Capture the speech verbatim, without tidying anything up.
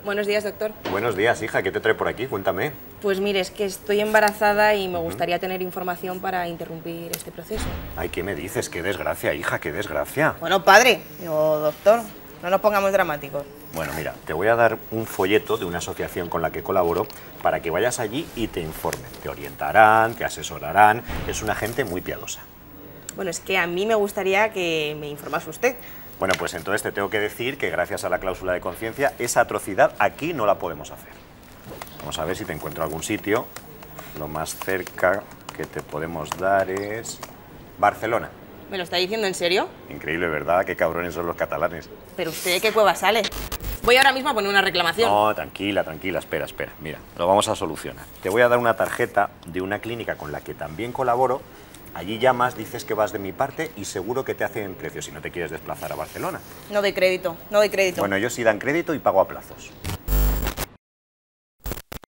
Buenos días, doctor. Buenos días, hija. ¿Qué te trae por aquí? Cuéntame. Pues mire, es que estoy embarazada y me gustaría tener información para interrumpir este proceso. Ay, ¿qué me dices? Qué desgracia, hija, qué desgracia. Bueno, padre, o doctor, no nos pongamos dramáticos. Bueno, mira, te voy a dar un folleto de una asociación con la que colaboro para que vayas allí y te informen. Te orientarán, te asesorarán. Es una gente muy piadosa. Bueno, es que a mí me gustaría que me informase usted. Bueno, pues entonces te tengo que decir que gracias a la cláusula de conciencia, esa atrocidad aquí no la podemos hacer. Vamos a ver si te encuentro algún sitio. Lo más cerca que te podemos dar es Barcelona. ¿Me lo está diciendo en serio? Increíble, ¿verdad? Qué cabrones son los catalanes. ¿Pero usted de qué cueva sale? Voy ahora mismo a poner una reclamación. No, tranquila, tranquila, espera, espera. Mira, lo vamos a solucionar. Te voy a dar una tarjeta de una clínica con la que también colaboro. Allí llamas, dices que vas de mi parte y seguro que te hacen precio si no te quieres desplazar a Barcelona. No doy crédito, no doy crédito. Bueno, ellos sí dan crédito y pago a plazos.